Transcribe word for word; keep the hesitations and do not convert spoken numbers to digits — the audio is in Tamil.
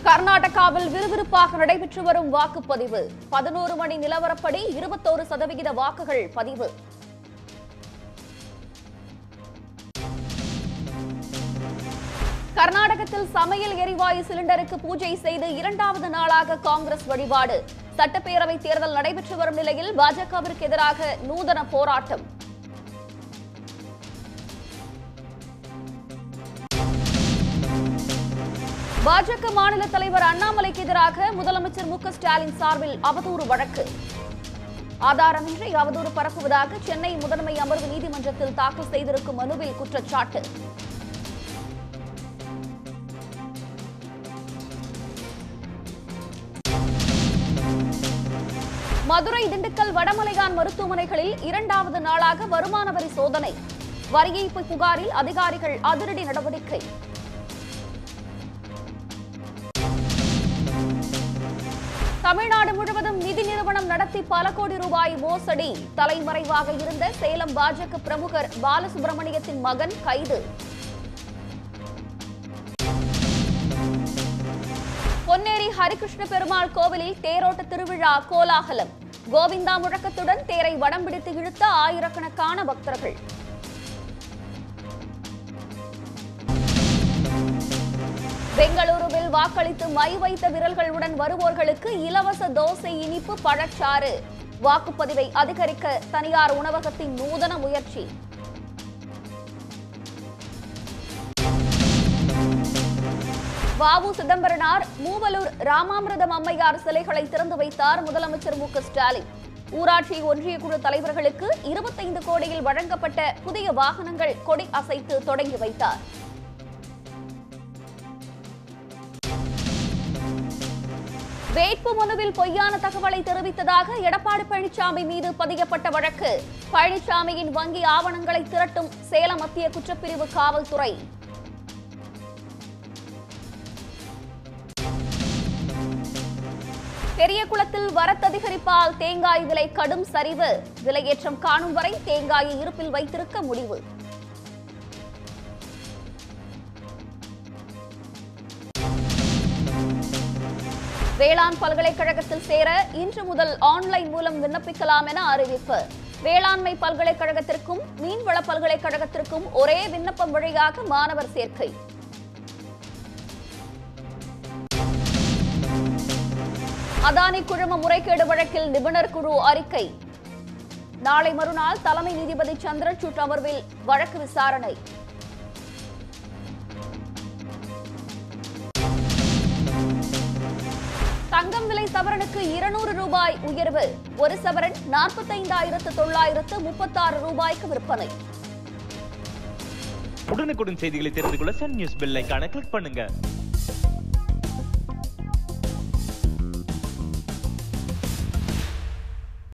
கர்நாடகாவில் விறுவிறுப்பாக நடைபெற்று வரும் வாக்குப்பதிவு. பதினோரு மணி நிலவரப்படி இருபத்தோரு சதவிகித வாக்குகள் பதிவு. கர்நாடகத்தில் சமையல் எரிவாயு சிலிண்டருக்கு பூஜை செய்து இரண்டாவது நாளாக காங்கிரஸ் வழிபாடு. சட்டப்பேரவை தேர்தல் நடைபெற்று வரும் நிலையில் பாஜகவிற்கு எதிராக நூதன போராட்டம். பாஜக மாநில தலைவர் அண்ணாமலைக்கு எதிராக முதலமைச்சர் மு க ஸ்டாலின் சார்பில் அவதூறு வழக்கு. ஆதாரமின்றி அவதூறு பரப்புவதாக சென்னை முதன்மை அமர்வு நீதிமன்றத்தில் தாக்கல் செய்திருக்கும் மனுவில் குற்றச்சாட்டு. மதுரை, திண்டுக்கல், வடமலையான் மருத்துவமனைகளில் இரண்டாவது நாளாக வருமான வரி சோதனை. வரி ஏய்ப்பு புகாரில் அதிகாரிகள் அதிரடி நடவடிக்கை. தமிழ்நாடு முழுவதும் நிதி நிறுவனம் நடத்தி பல கோடி ரூபாய் மோசடி. தலைமறைவாக இருந்த சேலம் பாஜக பிரமுகர் பாலசுப்ரமணியத்தின் மகன் கைது. பொன்னேரி ஹரிகிருஷ்ண பெருமாள் கோவிலில் தேரோட்ட திருவிழா கோலாகலம். கோவிந்தா முழக்கத்துடன் தேரை வடம் பிடித்து இழுத்த ஆயிரக்கணக்கான பக்தர்கள். பெங்களூருவில் வாக்களித்து மை வைத்த விரல்களுடன் வருவோர்களுக்கு இலவச தோசை, இனிப்பு, பழச்சாறு. வாக்குப்பதிவை அதிகரிக்க தனியார் உணவகத்தின் நூதன முயற்சி. வ உ சிதம்பரனார் மூவலூர் ராமாமிர்தம் அம்மையார் சிலைகளை திறந்து வைத்தார் முதலமைச்சர் மு க ஸ்டாலின். ஊராட்சி ஒன்றிய குழு தலைவர்களுக்கு இருபத்தைந்து கோடியில் வழங்கப்பட்ட புதிய வாகனங்கள் கொடி அசைத்து தொடங்கி வைத்தார். வேட்பு மனுவில் பொய்யான தகவலை தெரிவித்ததாக எடப்பாடி பழனிசாமி மீது பதியப்பட்ட வழக்கு. பழனிசாமியின் வங்கி ஆவணங்களை திரட்டும் சேலம் மத்திய குற்றப்பிரிவு காவல்துறை. பெரியகுளத்தில் வரத்து அதிகரிப்பால் தேங்காய் விலை கடும் சரிவு. விலையேற்றம் காணும் வரை தேங்காயை இருப்பில் வைத்திருக்க முடிவு. வேளாண் பல்கலைக்கழகத்தில் சேர இன்று முதல் ஆன்லைன் மூலம் விண்ணப்பிக்கலாம் என அறிவிப்பு. வேளாண்மை பல்கலைக்கழகத்திற்கும் மீன்வள பல்கலைக்கழகத்திற்கும் ஒரே விண்ணப்பம் வழியாக மாணவர் சேர்க்கை. அதானி குழும முறைகேடு வழக்கில் நிபுணர் குழு அறிக்கை. நாளை மறுநாள் தலைமை நீதிபதி சந்திரசூட் அமர்வில் வழக்கு விசாரணை. தங்கம் விலை சவரனுக்கு இருநூறு ரூபாய் உயர்வு. ஒரு சவரன் நாற்பத்தைந்தாயிரத்து தொள்ளாயிரத்து முப்பத்தாறு ரூபாய்க்கு விற்பனை. உடனுக்குடன் செய்திகளை தெரிந்து கொள்ள சன் நியூஸ் பெல் ஐகானை கிளிக் பண்ணுங்க.